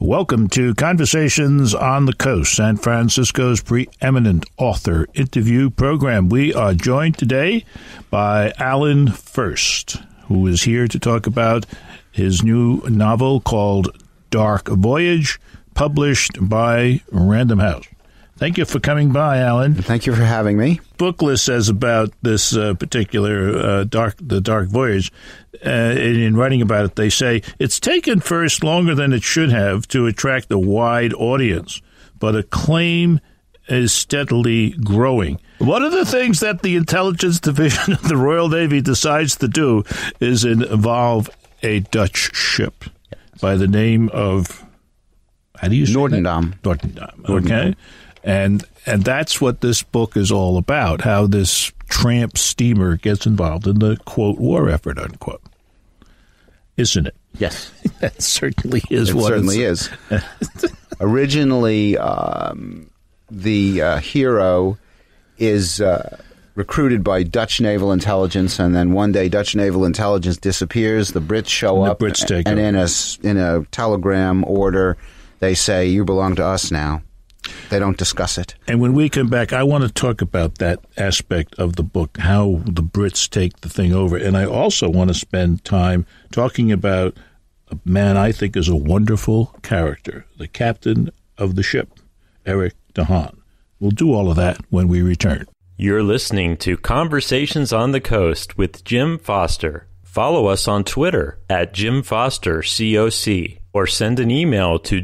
Welcome to Conversations on the Coast, San Francisco's preeminent author interview program. We are joined today by Alan Furst, who is here to talk about his new novel called Dark Voyage, published by Random House. Thank you for coming by, Alan. Thank you for having me. Booklist says about this particular The Dark Voyage, in writing about it, they say, it's taken first longer than it should have to attract a wide audience, but acclaim is steadily growing. One of the things that the Intelligence Division of the Royal Navy decides to do is involve a Dutch ship by the name of, how do you say Noordendam. Noordendam, okay. And that's what this book is all about, how this tramp steamer gets involved in the, quote, war effort, unquote. Isn't it? Yes. That certainly is it what certainly is. Originally, the hero is recruited by Dutch naval intelligence, and then one day Dutch naval intelligence disappears. The Brits show up, Brits take and over. in a telegram order, they say, you belong to us now. They don't discuss it. And when we come back, I want to talk about that aspect of the book, how the Brits take the thing over. And I also want to spend time talking about a man I think is a wonderful character, the captain of the ship, Eric DeHaan. We'll do all of that when we return. You're listening to Conversations on the Coast with Jim Foster. Follow us on Twitter at Jim Foster COC, or send an email to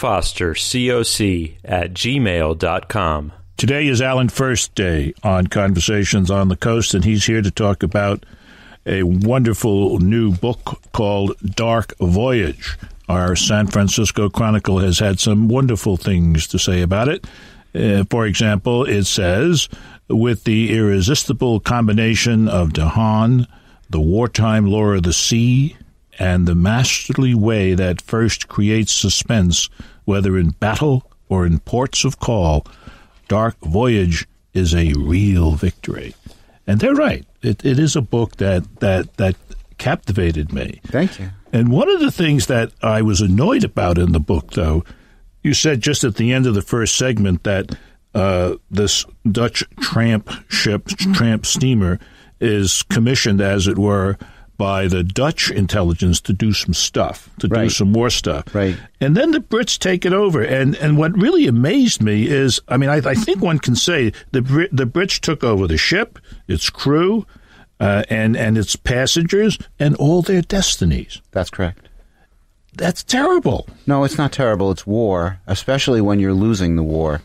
jimfostercoc@gmail.com. Today is Alan Furst Day on Conversations on the Coast, and he's here to talk about a wonderful new book called Dark Voyage. Our San Francisco Chronicle has had some wonderful things to say about it. For example, it says, with the irresistible combination of DeHaan, the wartime lore of the sea, and the masterly way that Furst creates suspense, whether in battle or in ports of call, Dark Voyage is a real victory. And they're right. It is a book that captivated me. Thank you. And one of the things that I was annoyed about in the book, though, you said just at the end of the first segment that this Dutch tramp steamer is commissioned, as it were, by the Dutch intelligence to do some stuff, to do some more stuff. Right. And then the Brits take it over. And what really amazed me is, I mean, I think one can say the Brits took over the ship, its crew, and its passengers, and all their destinies. That's correct. That's terrible. No, it's not terrible. It's war, especially when you're losing the war.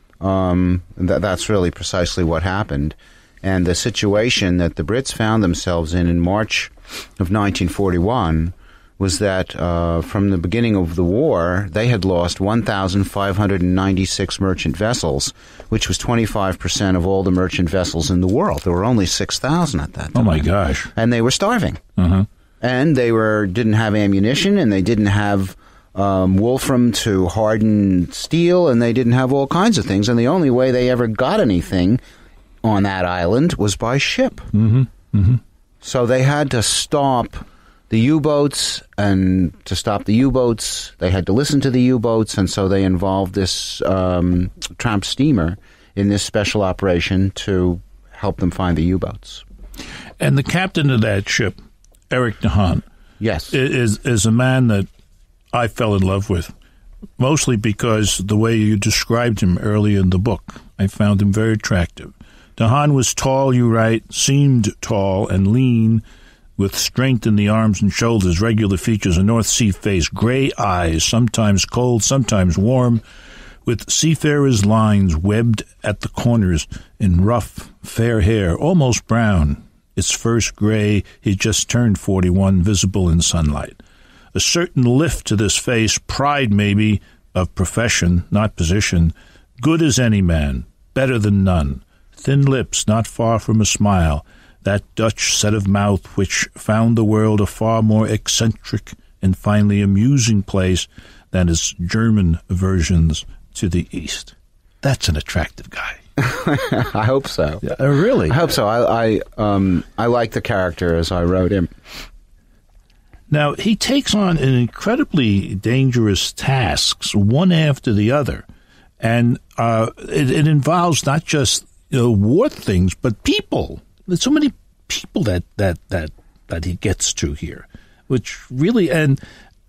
That's really precisely what happened. And the situation that the Brits found themselves in March of 1941 was that from the beginning of the war, they had lost 1,596 merchant vessels, which was 25% of all the merchant vessels in the world. There were only 6,000 at that time. Oh, my gosh. And they were starving. Uh-huh. And they didn't have ammunition, and they didn't have wolfram to harden steel, and they didn't have all kinds of things. And the only way they ever got anything on that island was by ship. Mm-hmm. Mm-hmm. So they had to stop the U-boats, and to stop the U-boats, they had to listen to the U-boats, and so they involved this tramp steamer in this special operation to help them find the U-boats. And the captain of that ship, Eric DeHaan, yes, is a man that I fell in love with, mostly because the way you described him early in the book. I found him very attractive. DeHaan was tall, you write, seemed tall and lean, with strength in the arms and shoulders, regular features, a North Sea face, gray eyes, sometimes cold, sometimes warm, with seafarer's lines webbed at the corners, in rough, fair hair, almost brown, its first gray. He just turned 41, visible in sunlight. A certain lift to this face, pride maybe, of profession, not position, good as any man, better than none, thin lips not far from a smile, that Dutch set of mouth which found the world a far more eccentric and finally amusing place than its German versions to the east. That's an attractive guy. I hope so. Yeah, really? I hope so. I like the character as I wrote him. Now, he takes on an incredibly dangerous tasks, one after the other. And it involves not just war things, but people. There's so many people that he gets to here, which really, and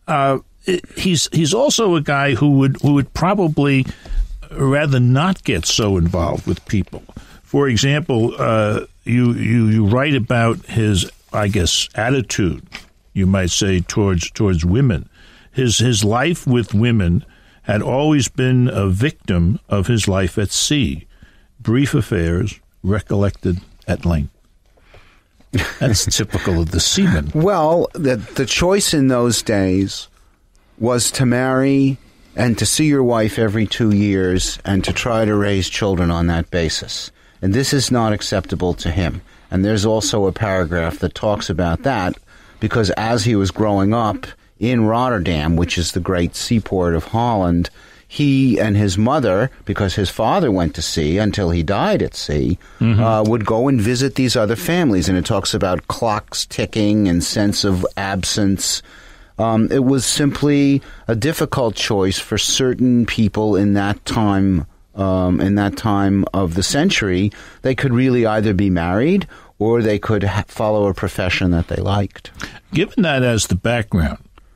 he's also a guy who would probably rather not get so involved with people. For example, you write about his, I guess, attitude, you might say, towards women. His life with women had always been a victim of his life at sea. Brief affairs recollected at length. That's typical of the seaman. Well, the choice in those days was to marry and to see your wife every 2 years and to try to raise children on that basis. And this is not acceptable to him. And there's also a paragraph that talks about that, because as he was growing up in Rotterdam, which is the great seaport of Holland, he and his mother, because his father went to sea until he died at sea, would go and visit these other families. And it talks about clocks ticking and sense of absence. It was simply a difficult choice for certain people in that time. In that time of the century, they could really either be married or they could follow a profession that they liked. Given that as the background,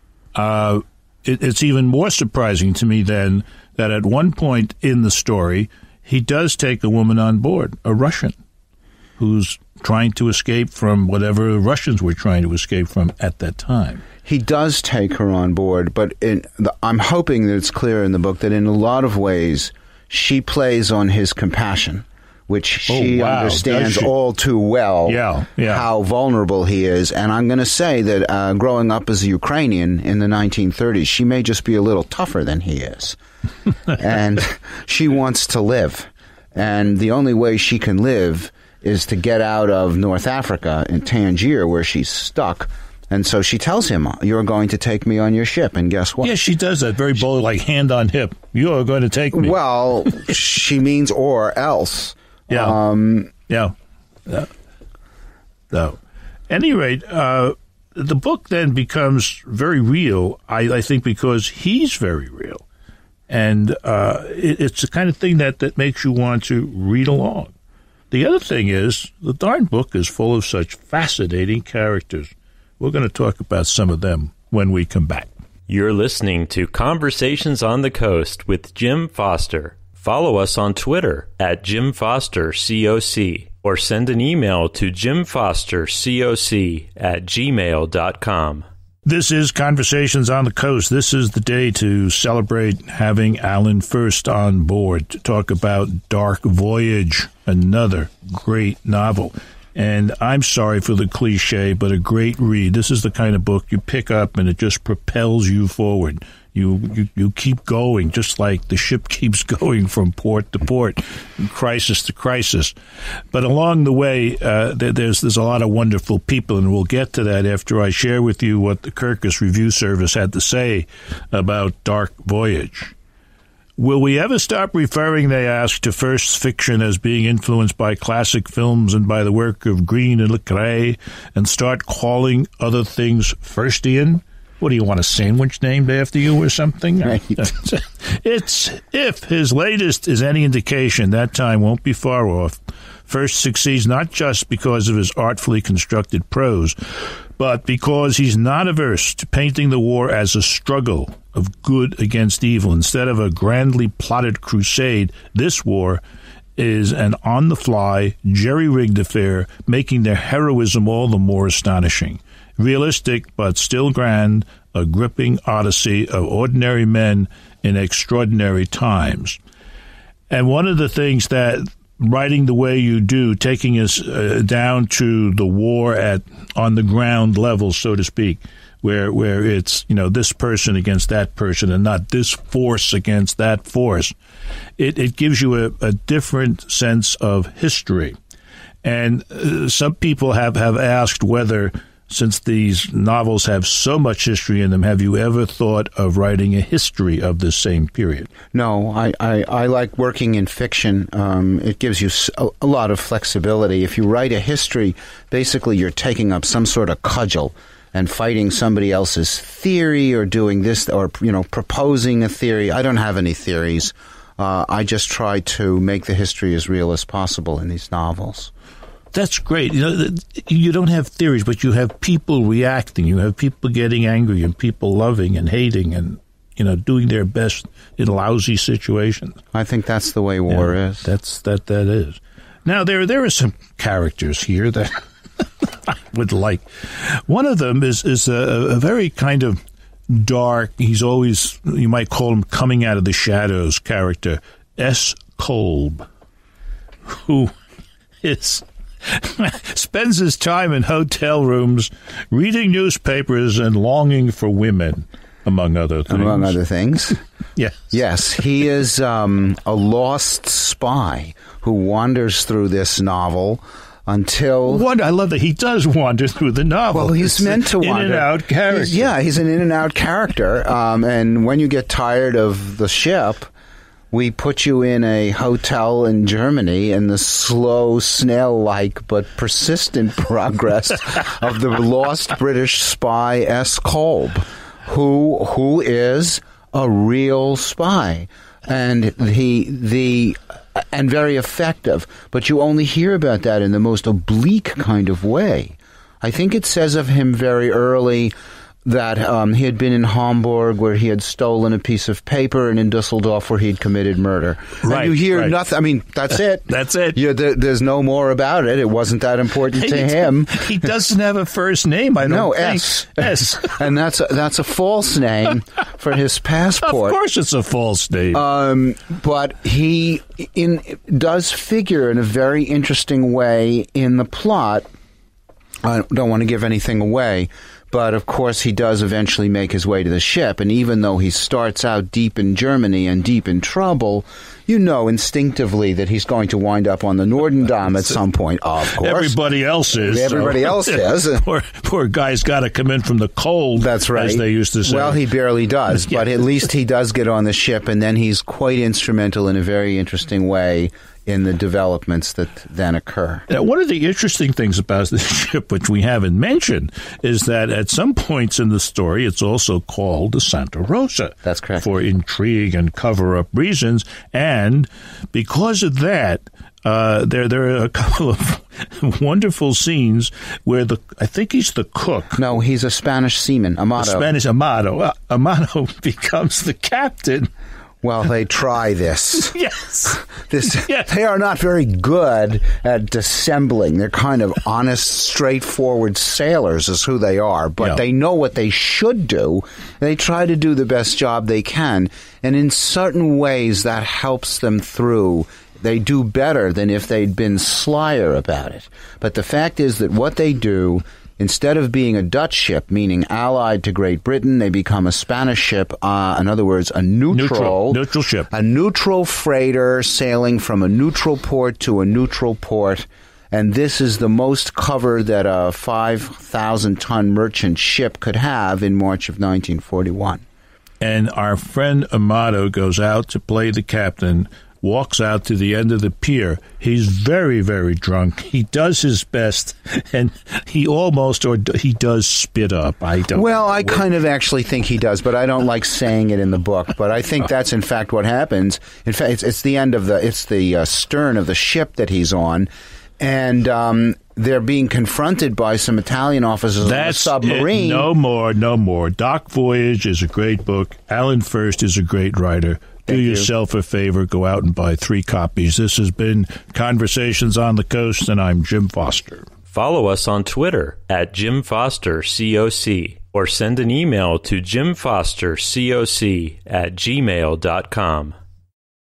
it's even more surprising to me then that at one point in the story, he does take a woman on board, a Russian, who's trying to escape from whatever the Russians were trying to escape from at that time. He does take her on board, but I'm hoping that it's clear in the book that in a lot of ways she plays on his compassion, which she understands all too well how vulnerable he is. And I'm going to say that growing up as a Ukrainian in the 1930s, she may just be a little tougher than he is. And she wants to live. And the only way she can live is to get out of North Africa in Tangier, where she's stuck. And so she tells him, "You're going to take me on your ship." And guess what? Yeah, she does that very bold, like hand on hip. "You're going to take me." Well, she means or else. So, at any rate, the book then becomes very real, I think, because he's very real. And it's the kind of thing that makes you want to read along. The other thing is, the darn book is full of such fascinating characters. We're going to talk about some of them when we come back. You're listening to Conversations on the Coast with Jim Foster. Follow us on Twitter at Jim Foster COC, or send an email to jimfostercoc@gmail.com. This is Conversations on the Coast. This is the day to celebrate having Alan Furst on board to talk about Dark Voyage, another great novel. And I'm sorry for the cliche, but a great read. This is the kind of book you pick up and it just propels you forward. You keep going, just like the ship keeps going from port to port, crisis to crisis. But along the way, there's a lot of wonderful people, and we'll get to that after I share with you what the Kirkus Review Service had to say about Dark Voyage. Will we ever stop referring, they ask, to Furst's fiction as being influenced by classic films and by the work of Green and Le Carré, and start calling other things Furstian? What do you want, a sandwich named after you or something? Right. It's, if his latest is any indication, that time won't be far off. Furst succeeds not just because of his artfully constructed prose, but because he's not averse to painting the war as a struggle of good against evil. Instead of a grandly plotted crusade, this war is an on-the-fly, jerry-rigged affair, making their heroism all the more astonishing. Realistic, but still grand, a gripping odyssey of ordinary men in extraordinary times. And one of the things that writing the way you do, taking us down to the war on the ground level, so to speak, where it's, this person against that person and not this force against that force, it gives you a different sense of history. And some people have asked whether, since these novels have so much history in them, have you ever thought of writing a history of this same period? No, I like working in fiction. It gives you a lot of flexibility. If you write a history, basically you're taking up some sort of cudgel, and fighting somebody else's theory or doing this or, proposing a theory. I don't have any theories. I just try to make the history as real as possible in these novels. That's great. You don't have theories, but you have people reacting. You have people getting angry and people loving and hating and, doing their best in lousy situations. I think that's the way war is. That is. Now, there are some characters here that I would like. One of them is a very kind of dark, he's always, you might call him coming out of the shadows character, S. Kolb, who spends his time in hotel rooms, reading newspapers and longing for women, among other things. Yes. Yes, he is a lost spy who wanders through this novel until... I love that he does wander through the novel. Well, he's meant to wander. In-and-out character. He's an in-and-out character. And when you get tired of the ship, we put you in a hotel in Germany in the slow, snail-like but persistent progress of the lost British spy S. Kolb, who is a real spy. And and very effective. But you only hear about that in the most oblique kind of way. I think it says of him very early that he had been in Hamburg where he had stolen a piece of paper and in Dusseldorf where he'd committed murder. Right, and you hear nothing. I mean, that's it. That's it. There's no more about it. It wasn't that important to him. He doesn't have a first name, I don't think. S. And that's a false name for his passport. Of course it's a false name. But he does figure in a very interesting way in the plot. I don't want to give anything away. But, of course, he does eventually make his way to the ship. And even though he starts out deep in Germany and deep in trouble, you know instinctively that he's going to wind up on the Nordendam at some point, of course. Everybody else is. Everybody else is. Poor guy's got to come in from the cold, that's right, as they used to say. Well, he barely does, but at least he does get on the ship, and then he's quite instrumental in a very interesting way in the developments that then occur. Now, one of the interesting things about this ship, which we haven't mentioned, is that at some points in the story, it's also called the Santa Rosa. That's correct. For intrigue and cover-up reasons. And because of that, there are a couple of wonderful scenes where I think he's the cook. No, he's a Spanish seaman, Amado. Amado becomes the captain. Well, they try this. Yes. They are not very good at dissembling. They're kind of honest, straightforward sailors is who they are, but they know what they should do. They try to do the best job they can, and in certain ways that helps them through. They do better than if they'd been slyer about it. But the fact is that what they do, instead of being a Dutch ship, meaning allied to Great Britain, they become a Spanish ship, in other words, a neutral ship. A neutral freighter sailing from a neutral port to a neutral port. And this is the most cover that a 5,000-ton merchant ship could have in March of 1941. And our friend Amado goes out to play the captain, walks out to the end of the pier. He's very, very drunk. He does his best, and he does spit up. I kind of actually think he does, but I don't like saying it in the book. But I think that's in fact what happens. In fact, it's the stern of the ship that he's on, and they're being confronted by some Italian officers on a submarine. No more. Dock Voyage is a great book. Alan Furst is a great writer. Do yourself a favor, go out and buy 3 copies. This has been Conversations on the Coast, and I'm Jim Foster. Follow us on Twitter at Jim Foster COC, or send an email to jimfostercoc@gmail.com.